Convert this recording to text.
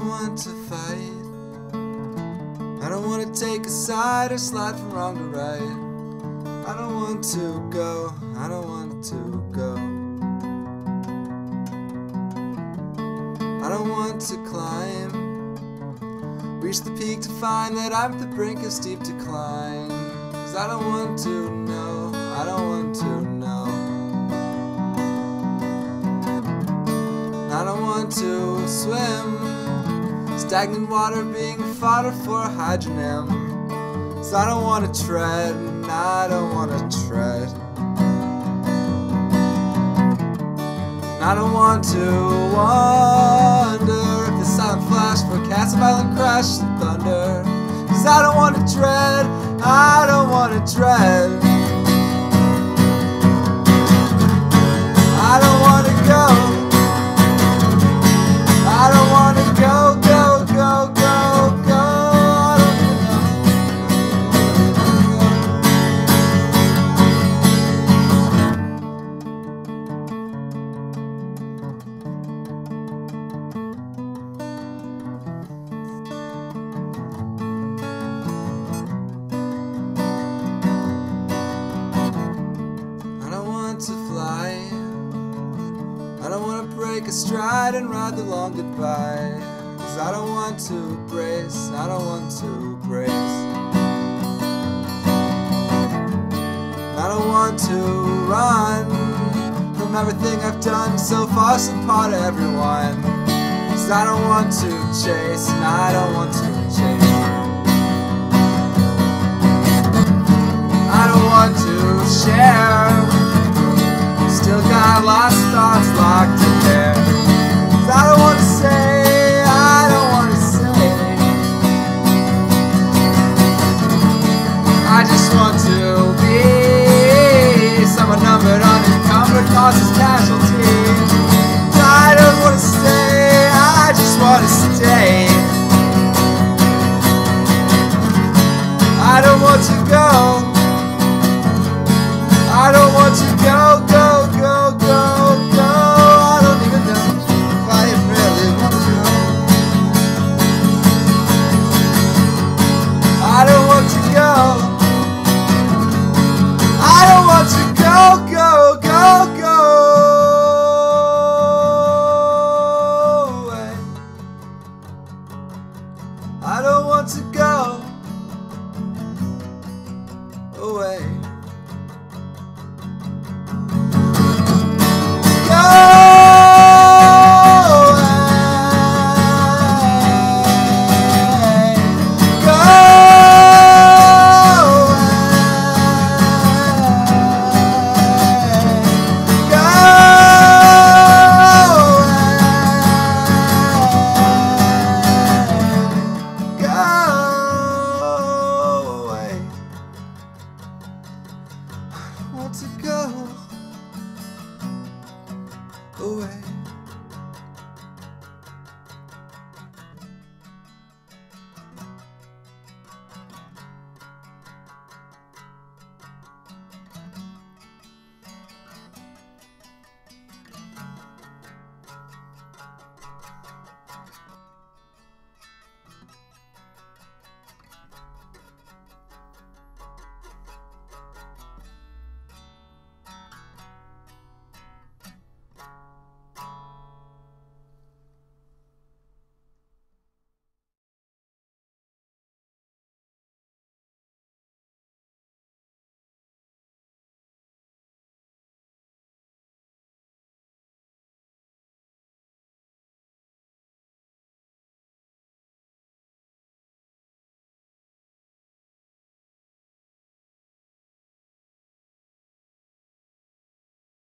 don't want to fight. I don't want to take a side or slide from wrong to right. I don't want to go, I don't want to go. I don't want to climb, reach the peak to find that I'm at the brink of steep decline. 'Cause I don't want to know, I don't want to know. I don't want to swim, stagnant water being fodder for a hydronym. 'Cause I don't want to tread, I don't want to tread. I don't want to wonder if the silent flash forecasts a violent crash and thunder. 'Cause I don't want to dread, I don't want to dread. I don't want to go, I don't want to go, go, go, go, go. To fly, I don't want to break a stride and ride the long goodbye. 'Cause I don't want to brace, I don't want to brace. I don't want to run from everything I've done so far, so part of everyone. 'Cause I don't want to chase, and I don't want to chase. I don't want to share, still got lost thoughts locked in there. 'Cause I don't want to say, I don't want to say. I just want to be someone numbered, unencumbered, causes casualty. I don't want to stay, I just want to stay. I don't want to go, I don't want to go, go, go, go, go. I don't even know if I really want to go. I don't want to go, I don't want to go, go, go, go away. I don't want to go.